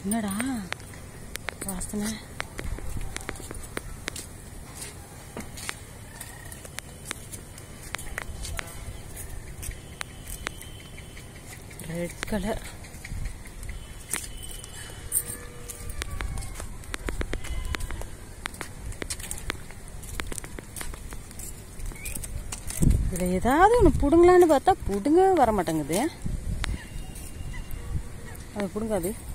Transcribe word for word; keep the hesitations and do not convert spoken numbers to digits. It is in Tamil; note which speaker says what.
Speaker 1: என்னடா வாசனை? Red colour. இதுல ஏதாவது ஒன்று புடுங்கலான்னு பார்த்தா புடுங்க வர மாட்டேங்குது. அது புடுங்காது.